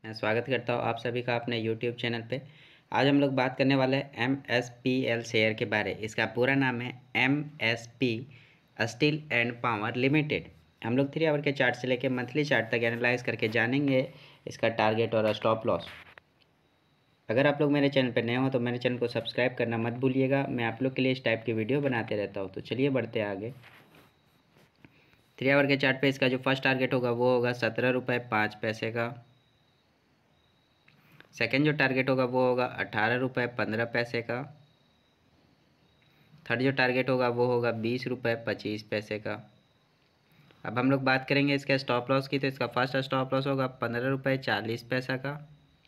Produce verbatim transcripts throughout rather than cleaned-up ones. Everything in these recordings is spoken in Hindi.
मैं स्वागत करता हूँ आप सभी का अपने यूट्यूब चैनल पे। आज हम लोग बात करने वाले हैं M S P L share के बारे। इसका पूरा नाम है M S P steel and power limited. हम लोग थ्री आवर के चार्ट से लेकर मंथली चार्ट तक एनालाइज करके जानेंगे इसका टारगेट और स्टॉप लॉस। अगर आप लोग मेरे चैनल पर नए हो तो मेरे चैनल को सब्सक्राइब करना मत भूलिएगा। मैं आप लोग के लिए इस टाइप की वीडियो बनाते रहता हूँ। तो चलिए बढ़ते हैं आगे। थ्री आवर के चार्ट पे इसका जो फर्स्ट टारगेट होगा वो होगा सत्रह रुपये पाँच पैसे का। सेकेंड जो टारगेट होगा वो होगा अठारह रुपये पंद्रह पैसे का। थर्ड जो टारगेट होगा वो होगा बीस रुपये पच्चीस पैसे का। अब हम लोग बात करेंगे इसके स्टॉप लॉस की। तो इसका फर्स्ट स्टॉप लॉस होगा पंद्रह रुपये चालीस पैसा का।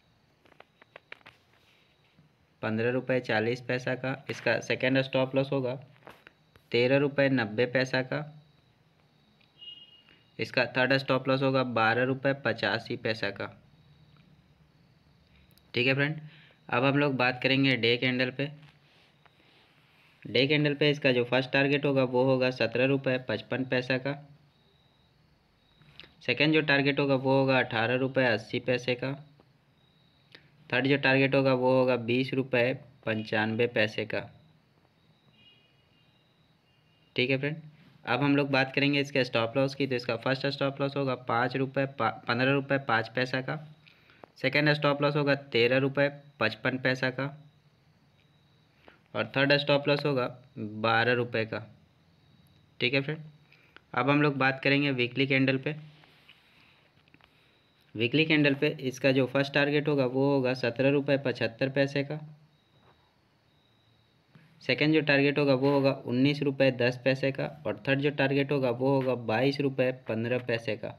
पंद्रह रुपये चालीस पैसा का। इसका सेकेंड स्टॉप लॉस होगा तेरह रुपये नब्बे पैसा का। इसका थर्ड स्टॉप लॉस होगा बारह रुपये पचासी पैसा का। ठीक है फ्रेंड। अब हम लोग बात करेंगे डे कैंडल पे। डे कैंडल पे इसका जो फर्स्ट टारगेट होगा वो होगा सत्रह रुपये पचपन पैसा का। सेकेंड जो टारगेट होगा वो होगा अठारह रुपये अस्सी पैसे का। थर्ड जो टारगेट होगा वो होगा बीस रुपये पंचानवे पैसे का। ठीक है फ्रेंड। अब हम लोग बात करेंगे इसके स्टॉप लॉस की। तो इसका फर्स्ट स्टॉप लॉस होगा पाँच रुपये पंद्रह रुपये पाँच पैसा का। सेकेंड स्टॉप लॉस होगा तेरह रुपये पचपन पैसा का। और थर्ड स्टॉप लॉस होगा बारह रुपये का। ठीक है फ्रेंड। अब हम लोग बात करेंगे वीकली कैंडल पे। वीकली कैंडल पे इसका जो फर्स्ट टारगेट होगा वो होगा सत्रह रुपये पचहत्तर पैसे का। सेकेंड जो टारगेट होगा वो होगा उन्नीस रुपये दस पैसे का। और थर्ड जो टारगेट होगा वो होगा बाईस रुपये पंद्रह पैसे का।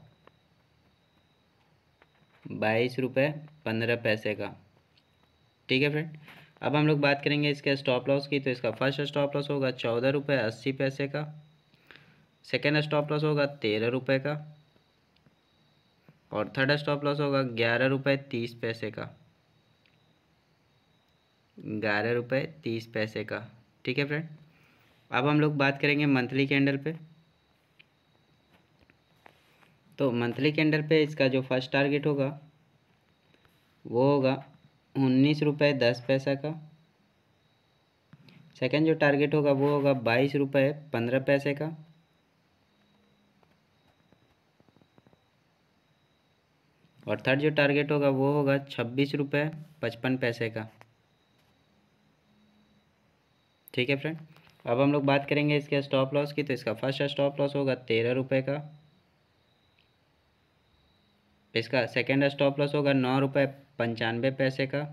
बाईस रुपये पंद्रह पैसे का। ठीक है फ्रेंड। अब हम लोग बात करेंगे इसके स्टॉप लॉस की। तो इसका फर्स्ट स्टॉप लॉस होगा चौदह रुपये अस्सी पैसे का। सेकेंड स्टॉप लॉस होगा तेरह रुपये का। और थर्ड स्टॉप लॉस होगा ग्यारह रुपये तीस पैसे का। ग्यारह रुपये तीस पैसे का। ठीक है फ्रेंड। अब हम लोग बात करेंगे मंथली कैंडल पे। तो मंथली कैंडल पे इसका जो फर्स्ट टारगेट होगा वो होगा उन्नीस रुपये दस पैसा का। सेकेंड जो टारगेट होगा वो होगा बाईस रुपये पंद्रह पैसे का। और थर्ड जो टारगेट होगा वो होगा छब्बीस रुपये पचपन पैसे का। ठीक है फ्रेंड। अब हम लोग बात करेंगे इसके स्टॉप लॉस की। तो इसका फर्स्ट स्टॉप लॉस होगा तेरह रुपये का। इसका सेकेंड स्टॉप लॉस होगा नौ रुपये पंचानवे पैसे का।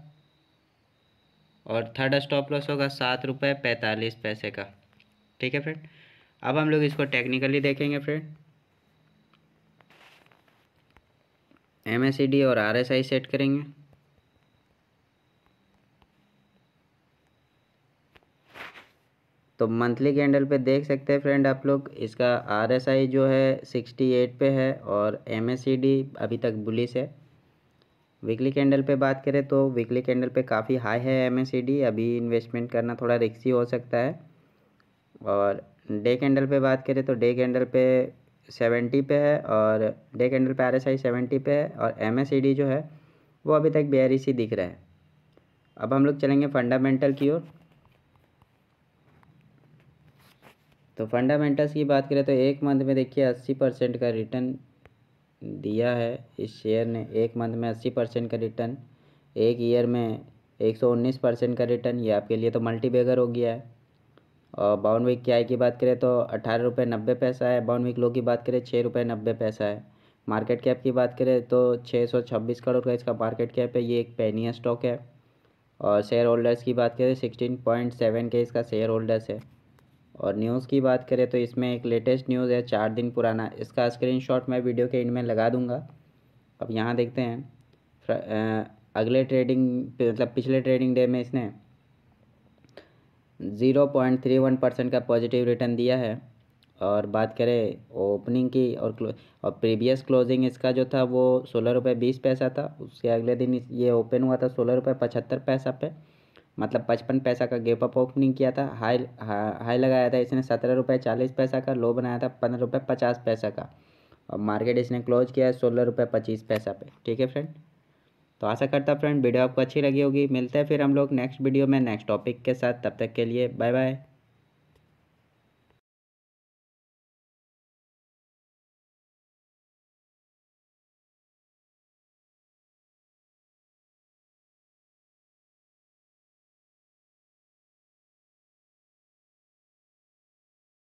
और थर्ड स्टॉप लॉस होगा सात रुपये पैंतालीस पैसे का। ठीक है फ्रेंड। अब हम लोग इसको टेक्निकली देखेंगे friend. M A C D और आर एस आई सेट करेंगे। तो मंथली कैंडल पे देख सकते हैं फ्रेंड आप लोग, इसका आर एस आई जो है सिक्सटी एट पे है और एम ए सी डी अभी तक बुलिश है। वीकली कैंडल पे बात करें तो वीकली कैंडल पे काफ़ी हाई है एम ए सी डी। अभी इन्वेस्टमेंट करना थोड़ा रिस्की हो सकता है। और डे कैंडल पे बात करें तो डे कैंडल पे सेवेंटी पे है और डे कैंडल पे आर एस आई सेवेंटी पे है और एम ए सी डी जो है वो अभी तक बेयरिश ही दिख रहा है। अब हम लोग चलेंगे फंडामेंटल की ओर। तो फंडामेंटल्स की बात करें तो एक मंथ में देखिए अस्सी परसेंट का रिटर्न दिया है इस शेयर ने। एक मंथ में अस्सी परसेंट का रिटर्न, एक ईयर में एक सौ उन्नीस परसेंट का रिटर्न। ये आपके लिए तो मल्टी बैगर हो गया है। और बावन वीक की आई की बात करें तो अठारह रुपये नब्बे पैसा है। बावन वीक लो की बात करें छः रुपये नब्बे पैसा है। मार्केट कैप की बात करें तो छः सौ छब्बीस करोड़ का इसका मार्केट कैप है। ये एक पेनिया स्टॉक है। और शेयर होल्डर्स की बात करें सिक्सटीन पॉइंट सेवन के इसका शेयर होल्डर्स है। और न्यूज़ की बात करें तो इसमें एक लेटेस्ट न्यूज़ है चार दिन पुराना। इसका स्क्रीनशॉट मैं वीडियो के एंड में लगा दूंगा। अब यहाँ देखते हैं अगले ट्रेडिंग मतलब पिछले ट्रेडिंग डे में इसने zero point three one percent का पॉजिटिव रिटर्न दिया है। और बात करें ओपनिंग की और और प्रीवियस क्लोजिंग इसका जो था वो सोलह रुपये बीस पैसा था। उसके अगले दिन ये ओपन हुआ था सोलह रुपये पचहत्तर पैसा पे, मतलब पचपन पैसा का गैप अप ओपनिंग किया था। हाई हाई लगाया था इसने सत्रह रुपये चालीस पैसा का। लो बनाया था पंद्रह रुपये पचास पैसा का। और मार्केट इसने क्लोज किया है सोलह रुपये पच्चीस पैसा पे। ठीक है फ्रेंड। तो आशा करता फ्रेंड वीडियो आपको अच्छी लगी होगी। मिलते हैं फिर हम लोग नेक्स्ट वीडियो में नेक्स्ट टॉपिक के साथ। तब तक के लिए बाय बाय।